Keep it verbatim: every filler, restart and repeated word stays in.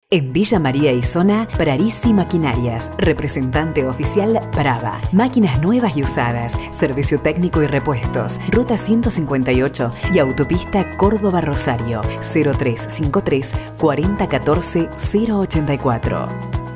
En Villa María y Zona, Prarisi Maquinarias, representante oficial Brava. Máquinas nuevas y usadas, servicio técnico y repuestos. Ruta ciento cincuenta y ocho y autopista Córdoba-Rosario. cero tres cinco tres, cuarenta catorce, cero ochenta y cuatro.